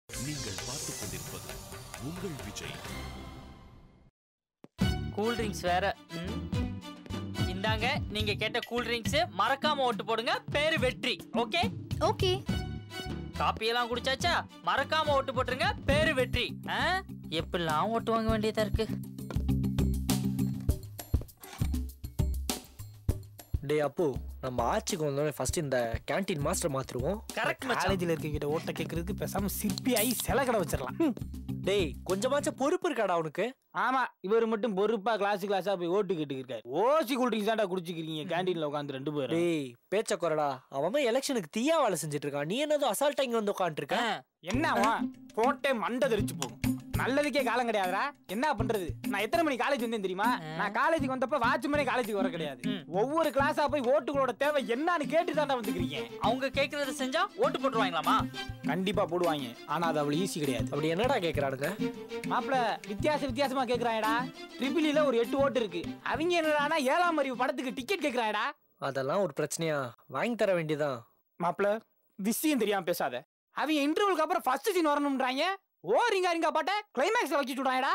நீங்கள் பார்த்துக் கொண்டிருப்பது உங்கள் விஜய். கூல் ட்ரிங்க்ஸ் வேற. இந்தாங்க நீங்க கேட்ட கூல் ட்ரிங்க்ஸ். மறக்காம ஓட்டு போடுங்க. பேரு வெற்றி. Okay okay. காப்பி எல்லாம் குடிச்சாச்சா? மறக்காம ஓட்டு போட்டுருங்க. பேரு வெற்றி. எப்பெல்லாம் ஓட்டு வாங்க வேண்டியதா இருக்கு. டே அப்பு, நம்ம ஆட்சிக்கு வந்தோடனே ஃபர்ஸ்ட் இந்த கேண்டீன் மாஸ்டர் மாத்திருவோம். கரெக்ட். காலேஜ்ல இருக்கிட்ட ஓட்ட கேட்கறதுக்கு பேசாம சிற்பி ஆகி சில கடை வச்சிடலாம். டேய் கொஞ்சமாச்சும் பொறுப்பு இருக்காடா உனக்கு? ஆமா, இவர் மட்டும் பொறுப்பா கிளாஸா போய் ஓட்டு கேட்டு இருக்காரு. ஓசி கூல் ட்ரிங்க்ஸ் தான்டா குடிச்சிக்கிறீங்க கேண்டீன்ல உட்காந்து 2 பேரும். டேய் பேச்ச குறடா, அவன் எலெக்ஷனுக்கு தீயா வேலை செஞ்சுட்டு இருக்கான். நீ என்னதோ அசால்ட்டா இங்க வந்து உட்காந்துட்டு இருக்க. என்னவா போட்டே மண்டை தெரிச்சு போகும். நல்லதுக்கே காலம் கிடையாதுடா. என்ன பண்றது? நான் எத்தனை மணி காலேஜ் வந்தேன் தெரியுமா? நான் காலேஜுக்கு வந்தப்ப வாட்ச்மேனே காலேஜுக்கு வர கிடையாது. ஒவ்வொரு கிளாஸா போய் ஓட்டுகளோட தேவை என்னன்னு கேட்டு தாண்டா வந்துக்கிறீங்க. அவங்க கேக்குறத செஞ்சா ஓட்டு போட்டுருவாங்களாமா? கண்டிப்பா போடுவாங்க. ஆனா அது அவ்வளவு ஈஸி கிடையாது. அப்படி என்னடா கேக்குறானுங்க? மாப்பிள வித்தியாசமா கேக்குறாங்கடா. ட்ரிபிள்ல ஒரு 8 ஓட்டு இருக்கு. அவங்க என்னடானா 7ஆம் அறிவு படத்துக்கு டிக்கெட் கேக்குறாங்கடா. அதெல்லாம் ஒரு பிரச்சனையா? வாங்கி தர வேண்டியதான். மாப்பிள விஷயம் தெரியாம பேசாத. அவங்க இன்டர்வலுக்கு அப்புறம் ஃபர்ஸ்ட் சீன் வரணும்ன்றாங்க. ரிங்கா பாட்ட கிளைமேக்ஸ்ல வச்சு சுடுறாங்கடா.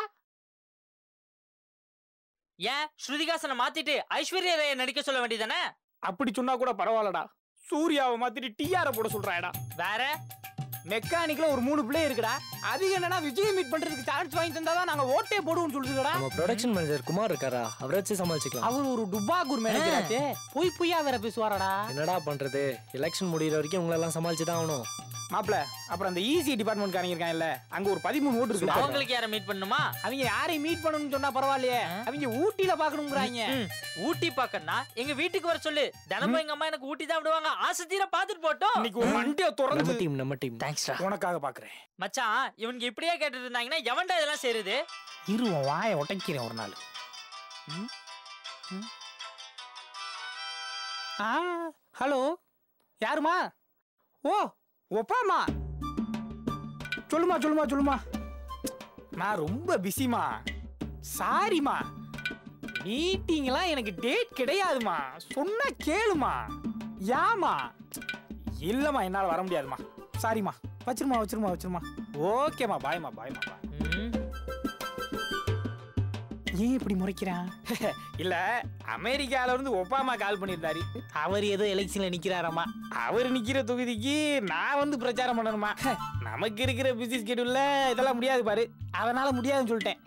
ஏன் ஸ்ருதிகாசனை மாத்திட்டு ஐஸ்வர்யா ராயை நடிக்க சொல்ல வேண்டியதானே? அப்படி சொன்னா கூட பரவாயில்லடா. சூர்யாவை மாத்திட்டு டிஆர போட சொல்றாங்கடா. வேற மெக்கானிக்ல ஒரு 3 பிளே இருக்குடா. அது என்னன்னா விஜய் மீட் பண்றதுக்கு சான்ஸ் வாங்கி தந்தாதான் நாங்க ஓட்டே போடுவோம்னு சொல்லுதுடா. நம்ம ப்ரொடக்ஷன் மேனேஜர் குமார் இருக்காரா, அவரை வச்சு சமாளிச்சுக்கலாம். அவர் ஒரு டுபாகூர் மேனேஜர் ஆச்சே. பொய்யா வேற பேசுவாரடா. என்னடா பண்றது? எலெக்ஷன் முடியற வரைக்கும் உங்களை எல்லாம் சமாளிச்சுதான் ஆகணும். மாப்ள அப்புறம் அந்த ஈசி டிபார்ட்மெண்ட் காரங்க இருக்காங்கல்ல, அங்க ஒரு 13 ஓட்டு இருக்கு. அவங்களுக்கு யாரை மீட் பண்ணுமா? அவங்க யாரையும் மீட் பண்ணணும்னு சொன்னா பரவாயில்லையே, அவங்க ஊட்டில பாக்கணும்ங்கறாங்க. ஊட்டி பாக்கறனா எங்க வீட்டுக்கு வர சொல்லு. தினமும் எங்க அம்மா எனக்கு ஊட்டி தான் விடுவாங்க. ஆசை தீர பாத்துட்டு போட்டோம். இன்னைக்கு ஒரு மண்டிய திறந்து நம்ம டீம் தேங்க்ஸ்டா. உனக்காக பாக்குறேன் மச்சான். இவங்க இப்படியே கேட்டுட்டு இருந்தாங்கன்னா எவன்டா இதெல்லாம் செய்யறது? இருவன் வாயை உடைக்கிறேன் ஒரு நாள். ஹலோ யாருமா? ஓ ஒப்பாமா. சொல்லுமா. நான் ரொம்ப பிஸிமா. சாரிமா. மீட்டிங்லாம் எனக்கு டேட் கிடையாதுமா. சொன்னா கேளுமா. யாமா? இல்லம்மா என்னால வர முடியாதுமா. சாரிமா. வச்சிருமா. ஓகேமா. பாய்மா. ஏன் இப்படி முறைக்கிறான்? இல்ல அமெரிக்கால இருந்து ஒபாமா கால் பண்ணிருந்தாரு. அவர் ஏதோ எலெக்ஷன்ல நிக்கிறாராமா. அவர் நிக்கிற தொகுதிக்கு நான் வந்து பிரச்சாரம் பண்ணணுமா? நமக்கு இருக்கிற பிஸி ஸ்கெட்யூல்ல இதெல்லாம் முடியாது பாரு. அதனால முடியாதுன்னு சொல்லிட்டேன்.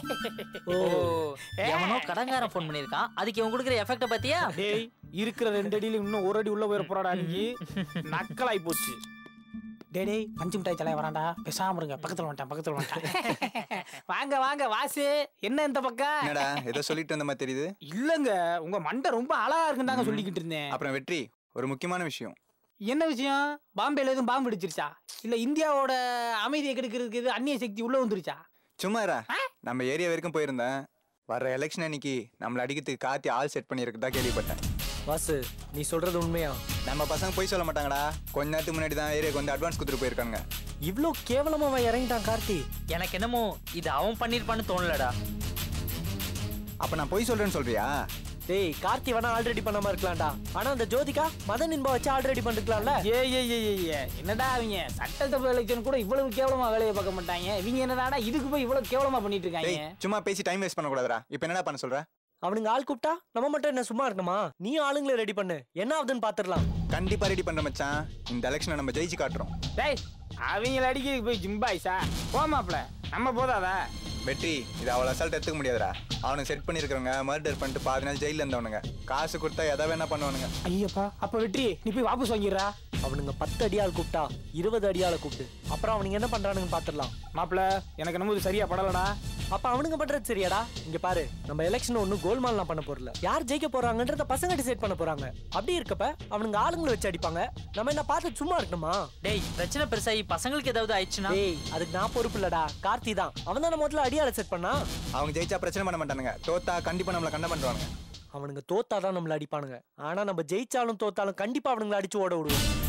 எவனோ கடங்காரன் போன் பண்ணிருக்கான். அதுக்கு இவன் கொடுக்குற எஃபெக்ட பாத்தியா? டேய் இருக்கிற 2 அடியில இன்னும் 1 அடி உள்ள போயிட போறாடா நீ. நக்கலாய் போச்சு. டேய் பஞ்சு மிட்டாய் தலைய வராண்டா. பேசாம இருங்க. பக்கத்துல வந்துட்டேன். வாங்க வாசு. என்ன இந்த பக்கம்? என்னடா ஏதோ சொல்லிட்டு வந்த மாதிரி தெரியுது. இல்லங்க உங்க மண்டை ரொம்ப அழகா இருக்குன்னு சொல்லிக்கிட்டு இருந்தேன். அப்புறம் வெற்றி, ஒரு முக்கியமான விஷயம். என்ன விஷயம்? பாம்பேல எதுவும் பாம்பு வெடிச்சிருச்சா? இல்ல இந்தியாவோட அமைதியை கெடுக்கிறதுக்கு எது அந்நிய சக்தி உள்ள வந்துருச்சா? சும்மாரா, நம்ம ஏரியா வரைக்கும் போயிருந்தேன். வர்ற எலெக்ஷன் அன்னைக்கு நம்மள அடிக்கிறதுக்கு காத்தி ஆள் செட் பண்ணியிருக்கதா கேள்விப்பட்டேன். வாசு நீ சொல்றது உண்மையா? நம்ம பசங்க போய் சொல்ல மாட்டாங்கடா. கொஞ்ச நேரத்துக்கு முன்னாடி தான் ஏரியாவுக்கு வந்து அட்வான்ஸ் கொடுத்துட்டு போயிருக்காங்க. இவ்ளோ கேவலமா இறங்கிட்டான் கார்த்தி. எனக்கு என்னமோ இது அவன் பண்ணிருப்பான்னு தோணலடா. அப்ப நான் போய் சொல்றேன்னு சொல்றியா? டேய் கார்த்தி வேணா ஆல்ரெடி பண்ணாம இருக்கலாம்டா. ஆனா அந்த ஜோதிகா மதன் இன்பா வச்சு ஆல்ரெடி பண்ணிருக்கலாம்ல. என்னடா அவங்க சட்டசபை எலெக்ஷன் கூட இவ்வளவு கேவலமா வேலையை பார்க்க மாட்டாங்க. இவங்க என்னடா இதுக்கு போய் இவ்வளவு கேவலமா பண்ணிட்டு இருக்காங்க. சும்மா பேசி டைம் வேஸ்ட் பண்ண கூடாதுடா. இப்போ என்னடா பண்ண சொல்ற? அவனுங்க ஆள் கூப்பிட்டா நம்ம மட்டும் என்ன சும்மா இருக்கணுமா? நீ ஆளுங்களை ரெடி பண்ணு, என்ன ஆகுதுன்னு பாத்துடலாம். கண்டிப்பா ரெடி பண்ற மச்சான். இந்த எலெக்ஷனை நம்ம ஜெயிச்சு காட்டுறோம். டேய் அவங்கள அடிக்கிறதுக்கு போய் ஜிம்பாய்ஸா போமாப்ல. நம்ம போதாதா? வெற்றி, இது அவ்வளோ அசால்ட் எடுத்துக்க முடியாதுடா. அவனுக்கு செட் பண்ணிருக்கிறவங்க மர்டர் பண்ணிட்டு 10 நாள் ஜெயில இருந்தவனுங்க. காசு கொடுத்தா எதை வேணா பண்ணுவானுங்க. ஐயப்பா அப்ப வெற்றி நீ போய் வாபஸ் வாங்கிடுறா. அவனுங்க 10 அடியாள் கூப்பிட்டா 20 அடியாளை கூப்பிட்டு அப்புறம் அவனுங்க என்ன பண்றானுங்க பாத்துடலாம். மாப்பிள எனக்கு நம்ம இது சரியா படலடா. அப்ப அவனுங்க பண்றது சரியாடா? இங்க பாரு, நம்ம எலெக்ஷன் ஒன்னும் கோல்மால்லாம் பண்ண போறல. யார் ஜெயிக்க போறாங்கன்றத பசங்க டிசைட் பண்ண போறாங்க. அப்படி இருக்கப்ப அவனுங்க ஆளுங்களை வச்சு அடிப்பாங்க. நம்ம என்ன பார்த்து சும்மா இருக்கணுமா? டேய் பிரச்சனை பெருசாகி பசங்களுக்கு ஏதாவது ஆயிடுச்சுன்னா? டேய் அதுக்கு நான் பொறுப்பு இல்லடா, கார்த்தி தான். அவன் தான் முதல்ல அடியாளை செட் பண்ணா. அவங்க ஜெயிச்சா பிரச்சனை பண்ண மாட்டானுங்க. தோத்தா கண்டிப்பா நம்மள கண்ட பண்ணுவானுங்க. அவனுங்க தோத்தாதான் நம்மள அடிப்பானுங்க. ஆனா நம்ம ஜெயிச்சாலும் தோத்தாலும் கண்டிப்பா அவனுங்களை அடிச்சு ஓட விடுவோம்.